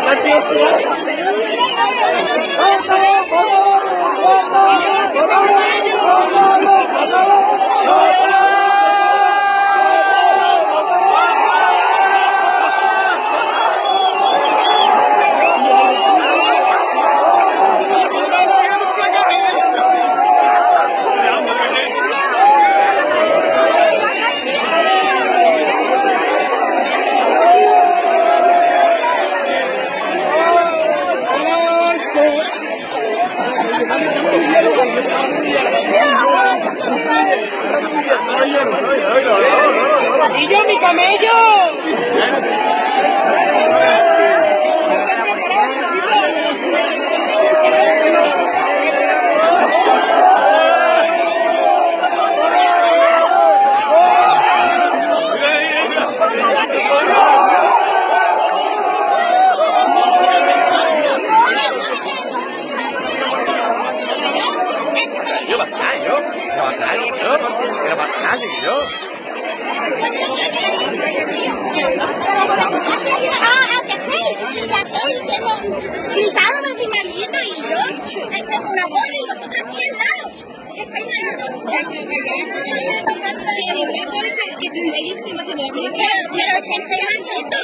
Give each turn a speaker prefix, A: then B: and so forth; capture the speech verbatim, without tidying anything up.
A: ¡Y yo, mi camello!
B: Yo bastant, jo. Però bastant, jo. Era bastant, jo.
C: Ah, el café. El café hemos cruzado los animalitos y yo hacemos una bola y vosotros aquí al lado. Pero se estoy haciendo